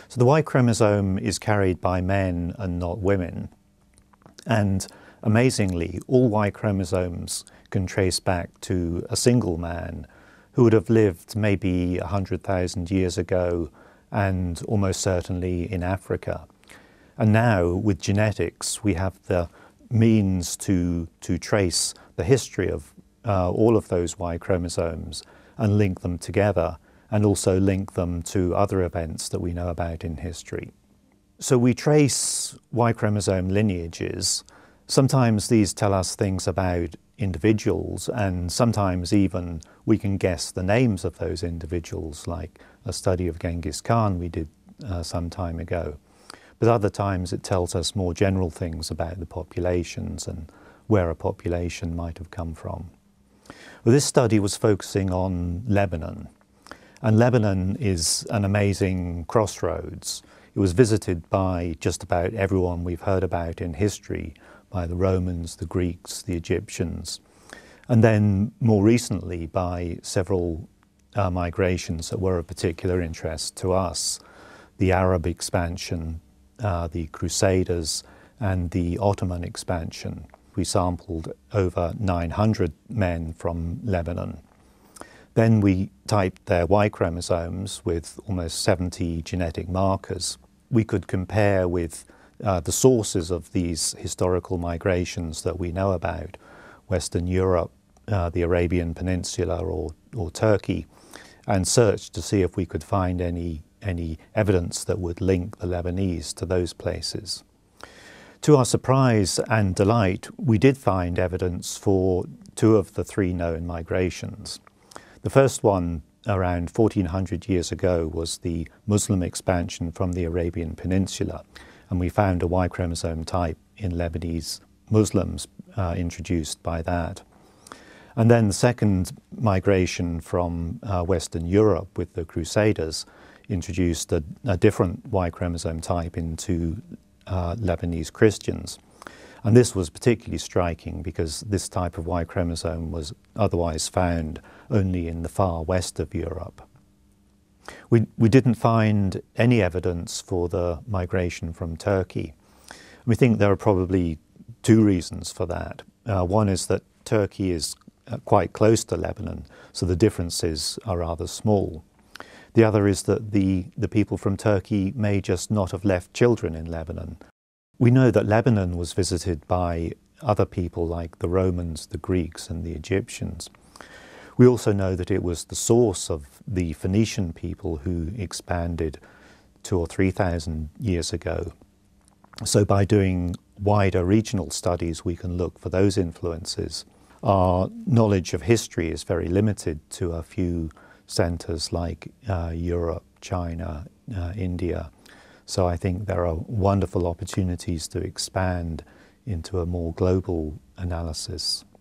So the y-chromosome is carried by men and not women. And amazingly, all y-chromosomes can trace back to a single man who would have lived maybe 100,000 years ago and almost certainly in Africa. And now, with genetics, we have the means to trace the history of all of those y-chromosomes and link them together, and also link them to other events that we know about in history. So we trace y-chromosome lineages. Sometimes these tell us things about individuals, and sometimes even we can guess the names of those individuals, like a study of Genghis Khan we did some time ago. But other times it tells us more general things about the populations and where a population might have come from. Well, this study was focusing on Lebanon, and Lebanon is an amazing crossroads. It was visited by just about everyone we've heard about in history, by the Romans, the Greeks, the Egyptians, and then more recently by several migrations that were of particular interest to us: the Arab expansion, the Crusaders, and the Ottoman expansion. We sampled over 900 men from Lebanon. Then we typed their y-chromosomes with almost 70 genetic markers. We could compare with the sources of these historical migrations that we know about: Western Europe, the Arabian Peninsula, or Turkey, and search to see if we could find any evidence that would link the Lebanese to those places. To our surprise and delight, we did find evidence for two of the three known migrations. The first one, around 1400 years ago, was the Muslim expansion from the Arabian Peninsula, and we found a y-chromosome type in Lebanese Muslims introduced by that. And then the second migration from Western Europe with the Crusaders introduced a different y-chromosome type into Lebanese Christians. And this was particularly striking because this type of y-chromosome was otherwise found only in the far west of Europe. We didn't find any evidence for the migration from Turkey. We think there are probably two reasons for that. One is that Turkey is quite close to Lebanon, so the differences are rather small. The other is that the people from Turkey may just not have left children in Lebanon. We know that Lebanon was visited by other people like the Romans, the Greeks, and the Egyptians. We also know that it was the source of the Phoenician people who expanded 2,000 or 3,000 years ago. So by doing wider regional studies, we can look for those influences. Our knowledge of history is very limited to a few centers like Europe, China, India. So I think there are wonderful opportunities to expand into a more global analysis.